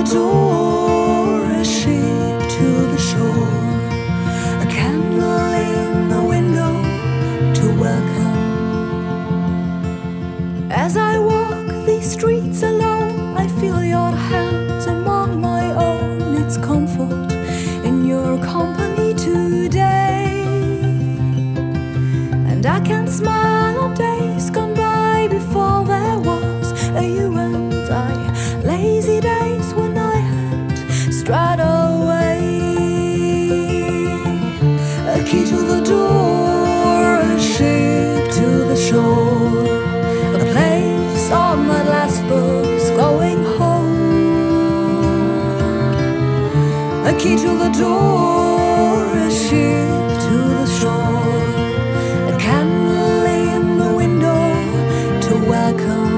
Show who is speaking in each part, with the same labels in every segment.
Speaker 1: the door, a ship to the shore, a candle in the window to welcome. As I walk these streets alone, I feel your hands among my own. It's comfort in your company today, and I can smile on days gone by before there was a you and I. Lazy days when I had strayed away. A key to the door, a ship to the shore, a place on that last bus going home. A key to the door, a ship to the shore, a candle in the window to welcome.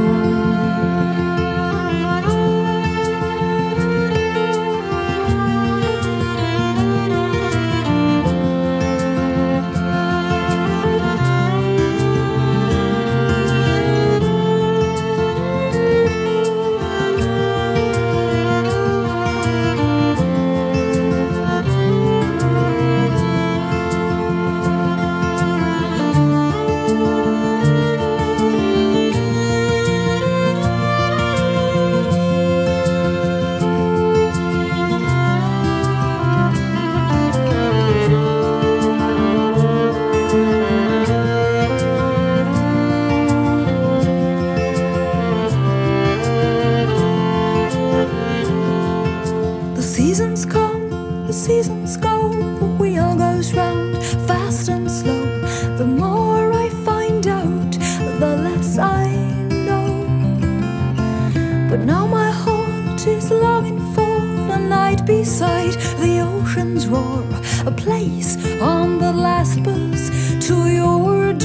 Speaker 1: Seasons come, the seasons go, the wheel goes round fast and slow. The more I find out, the less I know. But now my heart is longing for a night beside the ocean's roar, a place on the last bus to your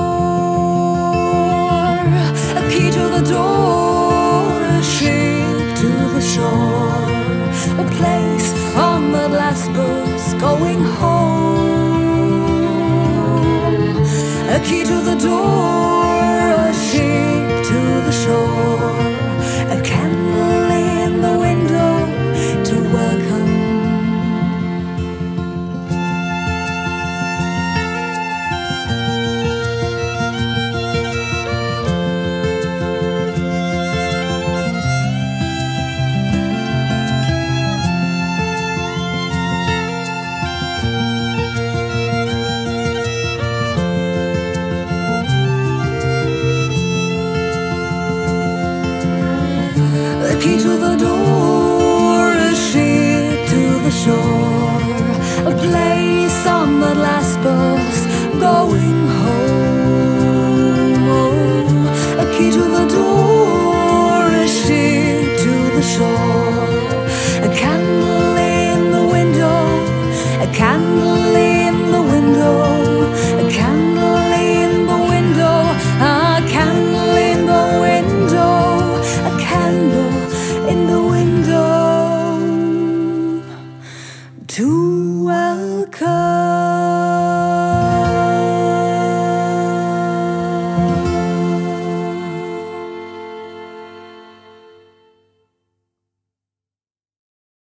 Speaker 1: door. A key to the door, a ship to the shore, a place on the last bus going home. A key to the door, a ship to the shore, a candle in the window to welcome. A key to the door, a ship to the shore, a place on the last bus going